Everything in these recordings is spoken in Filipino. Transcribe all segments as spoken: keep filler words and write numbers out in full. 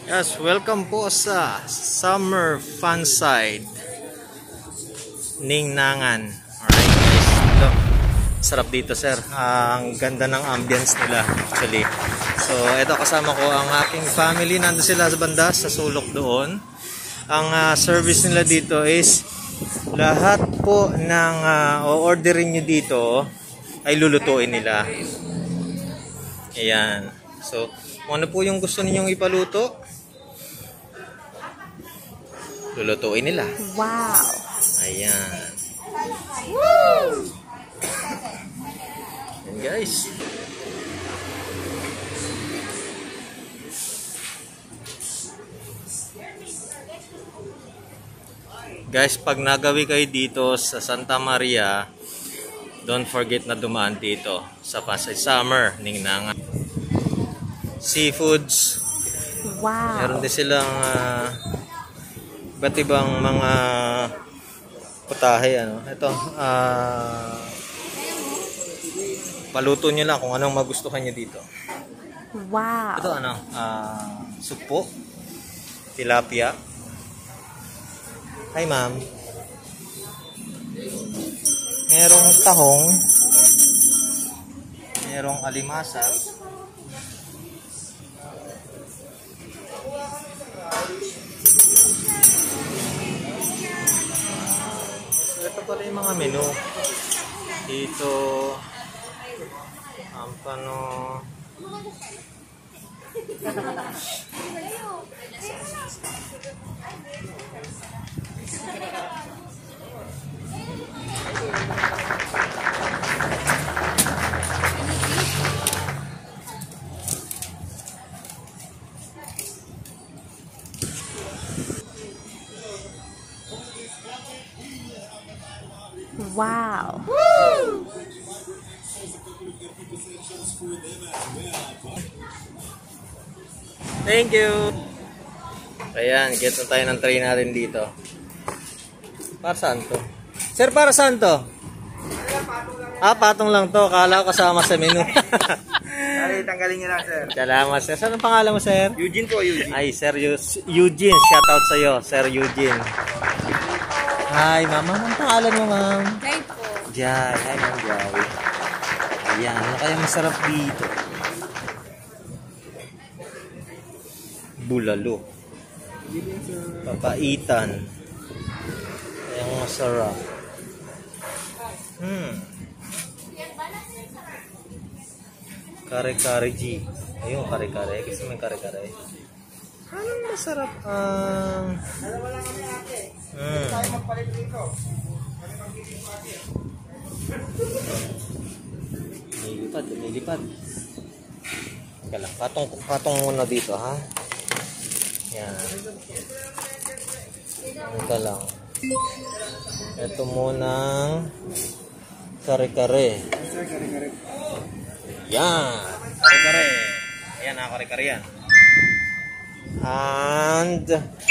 Yes, welcome po sa Summer Funside Ningnangan. Alright guys, ito. Sarap dito sir. Ang ganda ng ambience nila actually. So ito, kasama ko ang aking family. Nandun sila sa banda, sa sulok doon. Ang uh, service nila dito is lahat po ng uh, o-orderin nyo dito ay lulutuin nila. Ayan. So kung ano po yung gusto ninyong ipaluto, lulutuin nila. Wow. Ayan. Woo! Ayan guys. Guys, pag nagawi kayo dito sa Santa Maria, don't forget na dumaan dito sa Pasay Summer Ningnangan. Seafoods. Wow. Meron din silang uh, iba't ibang mga putahe, ano. Ito, uh, paluto nyo lang kung anong magustuhan nyo dito. Wow. Ito ano, uh, supo, tilapia. Hi ma'am. Merong tahong, merong alimasag, ito pala yung mga menu dito. Ang pano wow. Thank you. Ayan, get na tayo ng tray natin dito. Para saan to? Sir, para saan to? Ah, patong lang to. Kala ko kasama sa menu. Ay, tanggalin niyo lang, sir. Salamat, sir. Saan ang pangalan mo, sir? Eugene po, Eugene. Ay, Sir Eugene. Shout out sa iyo, Sir Eugene. Hi, ma'am. Anong pangalan mo, ma'am? Jai po. Jai. Hi, ma'am Jai. Ayan, ano kaya masarap dito? Bulalo. Papaitan. Ayan, masarap. Hmm. Kare-kare G. Ayun, kare-kare. Kasi may kare-kare. Anong masarap ang... Hmm. Nilipad, nilipad. Teka lang, patong, patong muna dito, ha? Yan. Teka lang. Ito munang kare-kare. Yan. Kare-kare. Ayan, ha, kare-kare yan. And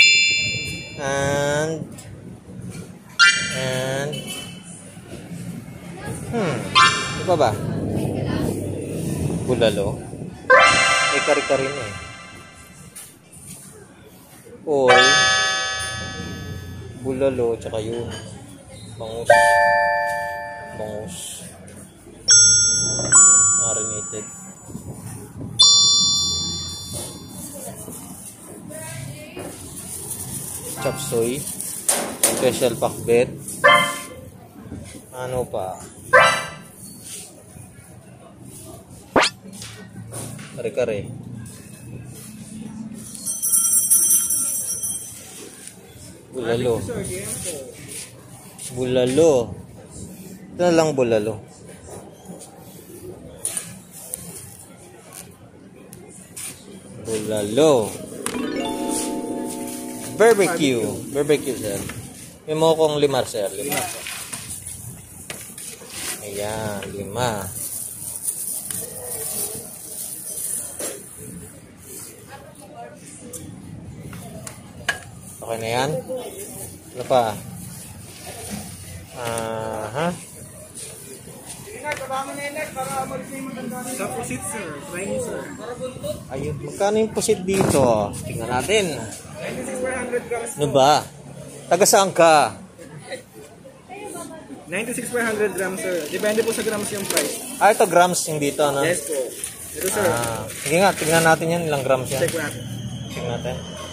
and and hmm ano pa ba? Bulalo. Eh, kari-kari na eh. Or bulalo tsaka yun bangus bangus marinated. Chop suey, special pakbet, ano pa, kare-kare, bulalo, bulalo, ito na lang bulalo, bulalo. Barbecue. Barbecue, sir. May mo kong lima, sir. Lima. Ayan, lima. Okay na yan? Ano pa? Ah, ha? Sa pusit, sir. Try niyo, sir. Para buntot. Ayun, magkano yung pusit dito? Tingnan natin. ninety-six per one hundred grams. Ano ba? Taga saan ka? ninety-six per one hundred grams, sir. Depende po sa grams yung price. Ah, ito grams yung dito, no? Yes po. Ito, sir. Ah, sige nga, tingnan natin yan. Ilang grams yan. Check po natin. Tingnan natin.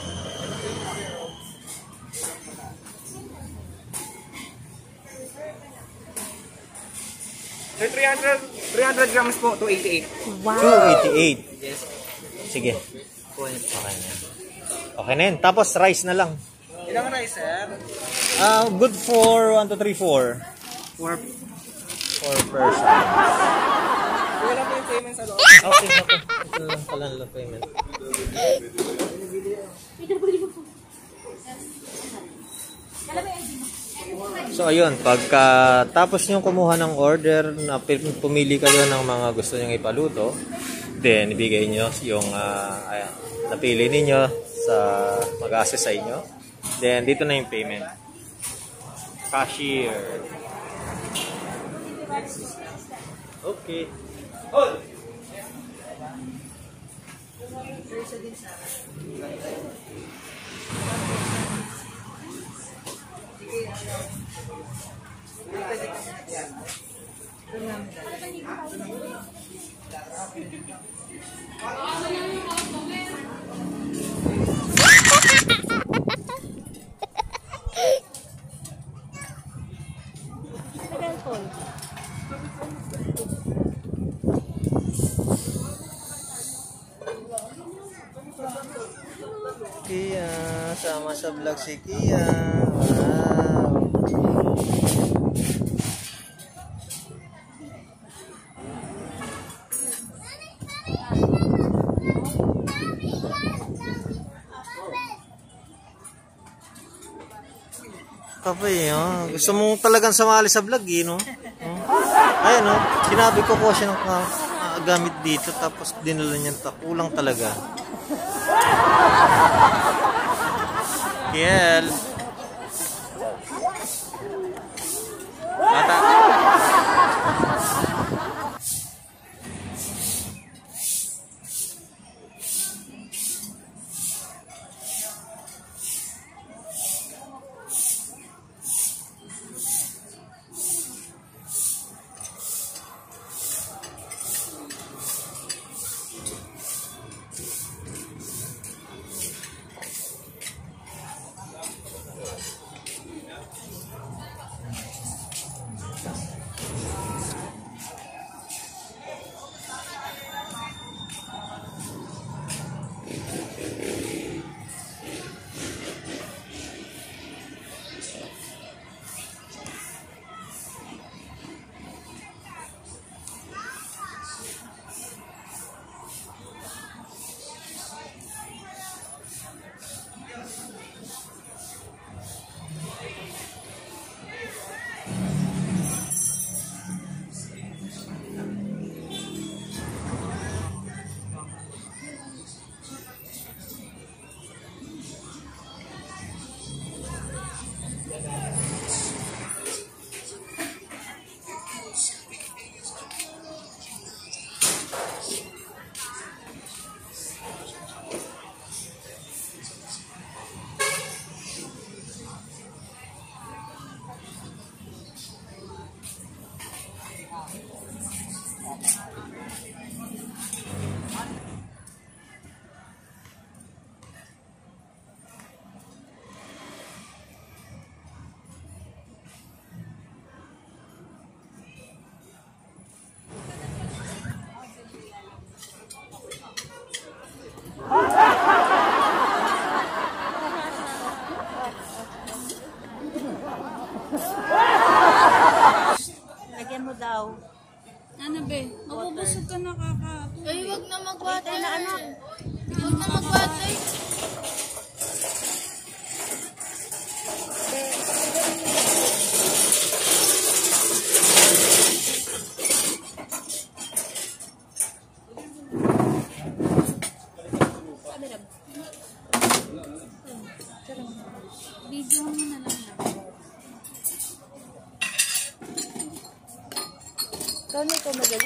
Sir, three hundred, three hundred grams po, two eighty-eight. Wow. two eighty-eight. Yes. Sige. Okay na. Okay na yun. Tapos rice na lang. Ilang rice, sir? Ah, good for one, two, three, four. Four. four person. Wala po yung payment sa loob. Okay, okay. Ito lang pala lang payment. So ayun, pagka tapos nyo kumuha ng order, na pumili kayo ng mga gusto nyong ipaluto, then ibigay nyo yung uh, ayan, napili ninyo sa mag-assess sa inyo. Then dito na yung payment. Cashier. Okay. Hold! Kia, sama sa vlog si Kia. Wow. Kapay, oh. Gusto mo talagang sumali sa vlog, eh, no? Oh. Ayan, oh. Sinabi ko ko siya ng uh, gamit dito, tapos dinala niya. Kulang talaga. Kiel. Mata. Lagyan mo daw. Ano be? Mabubusog ka na kaka. Ay, wag na mag-water. Na ano? Wag na mag-water. Video mo na lang. Kano ito magaling?